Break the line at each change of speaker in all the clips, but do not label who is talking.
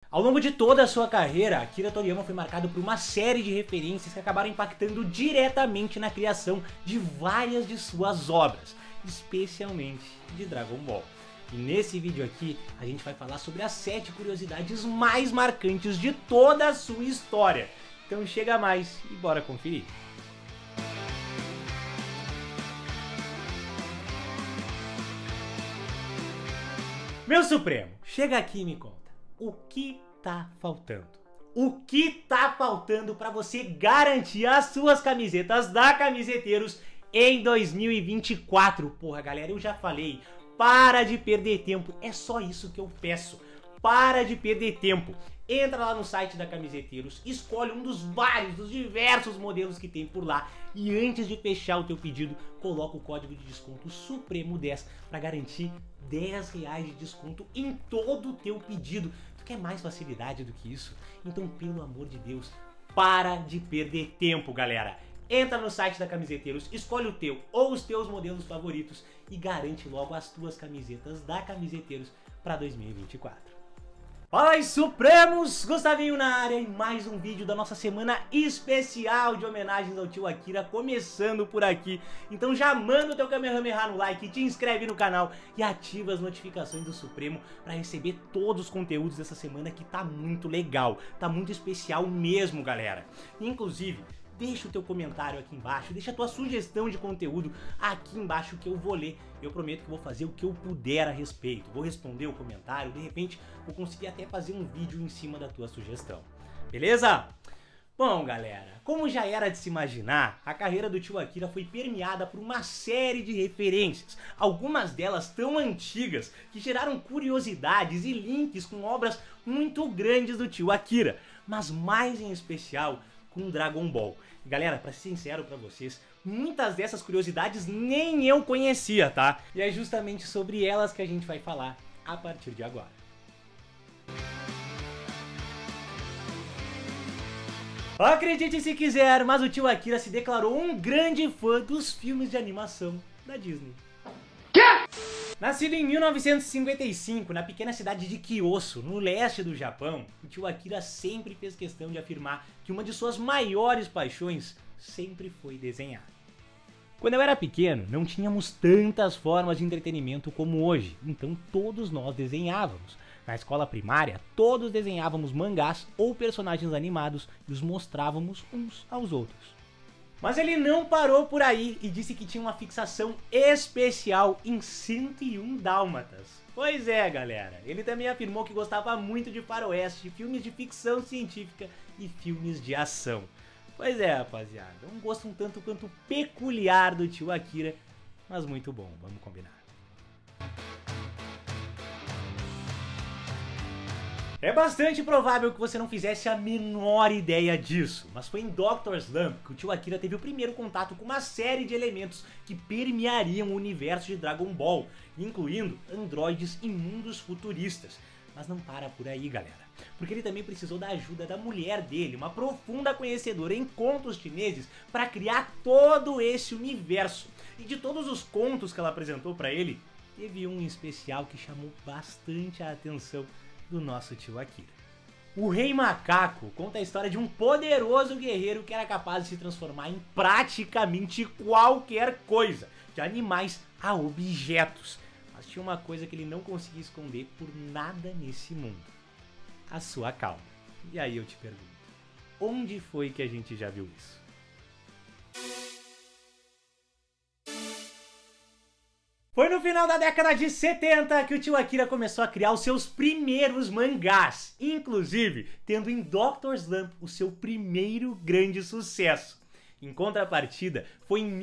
Ao longo de toda a sua carreira, Akira Toriyama foi marcado por uma série de referências que acabaram impactando diretamente na criação de várias de suas obras, especialmente de Dragon Ball. E nesse vídeo aqui, a gente vai falar sobre as 7 curiosidades mais marcantes de toda a sua história. Então chega mais e bora conferir. Meu Supremo, chega aqui e me conta, o que tá faltando? O que tá faltando para você garantir as suas camisetas da Camiseteiros em 2024? Porra, galera, eu já falei, para de perder tempo, é só isso que eu peço. Para de perder tempo. Entra lá no site da Camiseteiros, escolhe um dos vários, dos diversos modelos que tem por lá e antes de fechar o teu pedido, coloca o código de desconto SUPREMO10 para garantir R$10 de desconto em todo o teu pedido. Tu quer mais facilidade do que isso? Então, pelo amor de Deus, para de perder tempo, galera. Entra no site da Camiseteiros, escolhe o teu ou os teus modelos favoritos e garante logo as tuas camisetas da Camiseteiros para 2024. Fala aí, Supremos! Gustavinho na área e mais um vídeo da nossa semana especial de homenagens ao tio Akira começando por aqui. Então já manda o teu Kamehameha no like, te inscreve no canal e ativa as notificações do Supremo para receber todos os conteúdos dessa semana que tá muito legal, tá muito especial mesmo, galera. Inclusive, deixa o teu comentário aqui embaixo, deixa a tua sugestão de conteúdo aqui embaixo que eu vou ler. Eu prometo que vou fazer o que eu puder a respeito. Vou responder o comentário, de repente vou conseguir até fazer um vídeo em cima da tua sugestão. Beleza? Bom, galera, como já era de se imaginar, a carreira do tio Akira foi permeada por uma série de referências, algumas delas tão antigas que geraram curiosidades e links com obras muito grandes do tio Akira, mas mais em especial com Dragon Ball. Galera, pra ser sincero pra vocês, muitas dessas curiosidades nem eu conhecia, tá? E é justamente sobre elas que a gente vai falar a partir de agora. Acredite se quiser, mas o tio Akira se declarou um grande fã dos filmes de animação da Disney. Nascido em 1955, na pequena cidade de Kyoto, no leste do Japão, o tio Akira sempre fez questão de afirmar que uma de suas maiores paixões sempre foi desenhar. Quando eu era pequeno, não tínhamos tantas formas de entretenimento como hoje, então todos nós desenhávamos. Na escola primária, todos desenhávamos mangás ou personagens animados e os mostrávamos uns aos outros. Mas ele não parou por aí e disse que tinha uma fixação especial em 101 Dálmatas. Pois é, galera, ele também afirmou que gostava muito de faroeste, filmes de ficção científica e filmes de ação. Pois é, rapaziada, um gosto um tanto quanto peculiar do tio Akira, mas muito bom, vamos combinar. É bastante provável que você não fizesse a menor ideia disso, mas foi em Dr. Slump que o tio Akira teve o primeiro contato com uma série de elementos que permeariam o universo de Dragon Ball, incluindo androides e mundos futuristas. Mas não para por aí, galera, porque ele também precisou da ajuda da mulher dele, uma profunda conhecedora em contos chineses, para criar todo esse universo. E de todos os contos que ela apresentou para ele, teve um em especial que chamou bastante a atenção do nosso tio Akira. O Rei Macaco conta a história de um poderoso guerreiro que era capaz de se transformar em praticamente qualquer coisa, de animais a objetos. Mas tinha uma coisa que ele não conseguia esconder por nada nesse mundo: a sua calma. E aí eu te pergunto, onde foi que a gente já viu isso? Foi no final da década de 70 que o tio Akira começou a criar os seus primeiros mangás, inclusive tendo em Dr. Slump o seu primeiro grande sucesso. Em contrapartida, foi em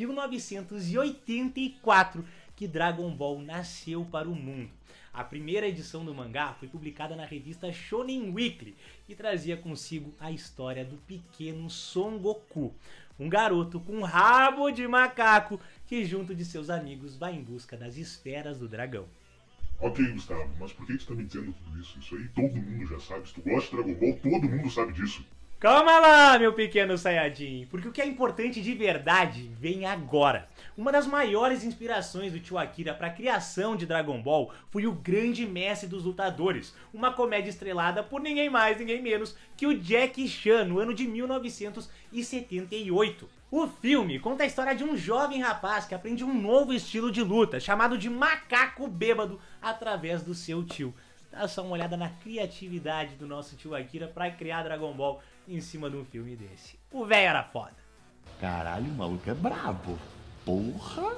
1984 que Dragon Ball nasceu para o mundo. A primeira edição do mangá foi publicada na revista Shonen Weekly e trazia consigo a história do pequeno Son Goku, um garoto com rabo de macaco que junto de seus amigos vai em busca das esferas do dragão.
Ok, Gustavo, mas por que tu tá me dizendo tudo isso? Isso aí todo mundo já sabe. Se tu gosta de Dragon Ball, todo mundo sabe disso.
Calma lá, meu pequeno Saiyajin, porque o que é importante de verdade vem agora. Uma das maiores inspirações do tio Akira para a criação de Dragon Ball foi o Grande Mestre dos Lutadores, uma comédia estrelada por ninguém mais, ninguém menos que o Jackie Chan, no ano de 1978. O filme conta a história de um jovem rapaz que aprende um novo estilo de luta, chamado de macaco bêbado, através do seu tio. Dá só uma olhada na criatividade do nosso tio Akira para criar Dragon Ball em cima de um filme desse. O velho era foda.
Caralho, o maluco é brabo. Porra!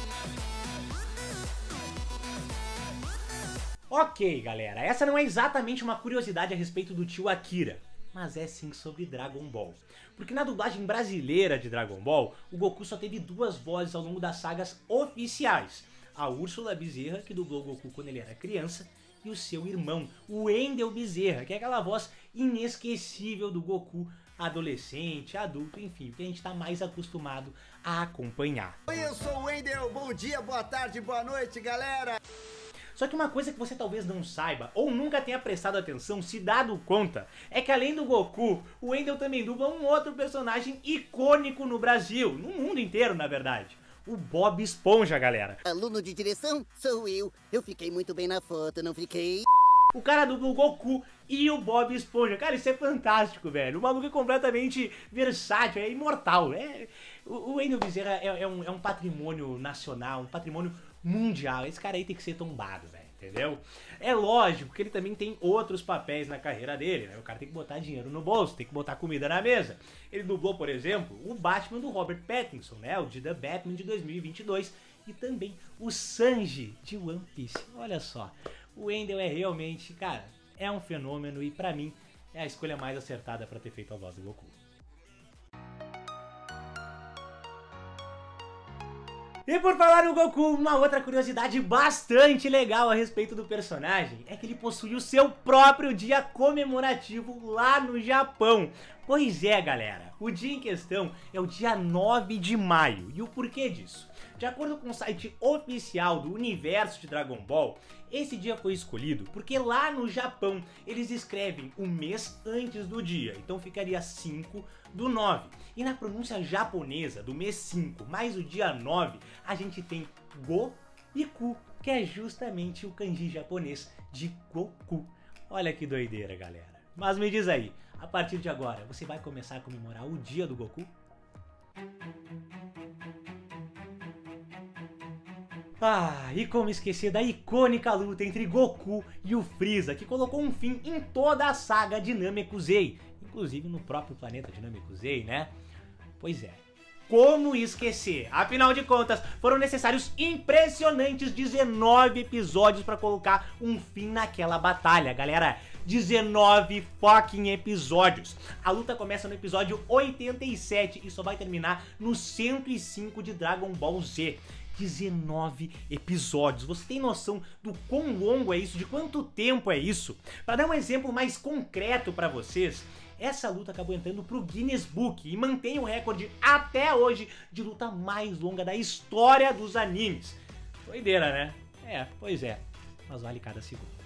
Ok, galera, essa não é exatamente uma curiosidade a respeito do tio Akira, mas é sim sobre Dragon Ball. Porque na dublagem brasileira de Dragon Ball, o Goku só teve duas vozes ao longo das sagas oficiais. A Úrsula Bezerra, que dublou o Goku quando ele era criança, e o seu irmão, o Wendel Bezerra, que é aquela voz inesquecível do Goku adolescente, adulto, enfim, que a gente tá mais acostumado a acompanhar.
Oi, eu sou o Wendel, bom dia, boa tarde, boa noite, galera!
Só que uma coisa que você talvez não saiba, ou nunca tenha prestado atenção, se dado conta, é que além do Goku, o Wendel também dubla um outro personagem icônico no Brasil, no mundo inteiro, na verdade. O Bob Esponja, galera.
Aluno de direção? Sou eu. Eu fiquei muito bem na foto, não fiquei?
O cara dubla o Goku e o Bob Esponja. Cara, isso é fantástico, velho. O maluco é completamente versátil, é imortal. O Wendel Bezerra é um patrimônio nacional, um patrimônio mundial. Esse cara aí tem que ser tombado, velho. Entendeu? É lógico que ele também tem outros papéis na carreira dele, né? O cara tem que botar dinheiro no bolso, tem que botar comida na mesa. Ele dublou, por exemplo, o Batman do Robert Pattinson, né? O de The Batman de 2022 e também o Sanji de One Piece. Olha só, o Wendel é realmente, cara, é um fenômeno e pra mim é a escolha mais acertada pra ter feito a voz do Goku. E por falar no Goku, uma outra curiosidade bastante legal a respeito do personagem é que ele possui o seu próprio dia comemorativo lá no Japão. Pois é, galera, o dia em questão é o dia 9 de maio. E o porquê disso? De acordo com o site oficial do universo de Dragon Ball, esse dia foi escolhido porque lá no Japão eles escrevem o mês antes do dia, então ficaria 5/9. E na pronúncia japonesa do mês 5 mais o dia 9, a gente tem Go e Ku, que é justamente o kanji japonês de Goku. Olha que doideira, galera. Mas me diz aí, a partir de agora, você vai começar a comemorar o dia do Goku? Ah, e como esquecer da icônica luta entre Goku e o Freeza, que colocou um fim em toda a saga de Namekusei, inclusive no próprio planeta de Namekusei, né? Pois é, como esquecer? Afinal de contas, foram necessários impressionantes 19 episódios para colocar um fim naquela batalha, galera. 19 fucking episódios. A luta começa no episódio 87 e só vai terminar no 105 de Dragon Ball Z. 19 episódios. Você tem noção do quão longo é isso? De quanto tempo é isso? Para dar um exemplo mais concreto para vocês, essa luta acabou entrando pro Guinness Book e mantém o recorde até hoje de luta mais longa da história dos animes. Doideira, né? É, pois é. Mas vale cada segundo.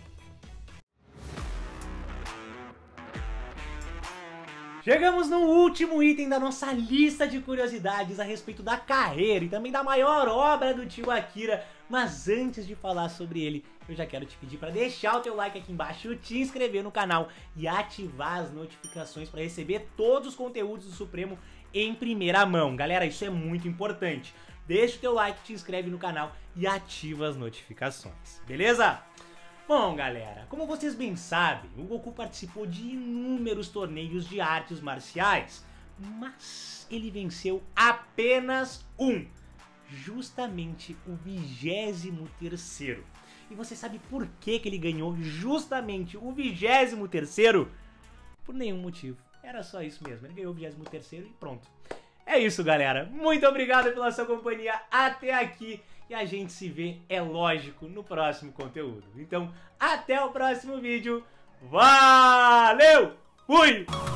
Chegamos no último item da nossa lista de curiosidades a respeito da carreira e também da maior obra do tio Akira. Mas antes de falar sobre ele, eu já quero te pedir para deixar o teu like aqui embaixo, te inscrever no canal e ativar as notificações para receber todos os conteúdos do Supremo em primeira mão. Galera, isso é muito importante. Deixa o teu like, te inscreve no canal e ativa as notificações, beleza? Bom, galera, como vocês bem sabem, o Goku participou de inúmeros torneios de artes marciais, mas ele venceu apenas um, justamente o 23º. E você sabe por que ele ganhou justamente o 23º? Por nenhum motivo, era só isso mesmo, ele ganhou o 23º e pronto. É isso, galera, muito obrigado pela sua companhia até aqui. E a gente se vê, é lógico, no próximo conteúdo. Então, até o próximo vídeo. Valeu! Fui!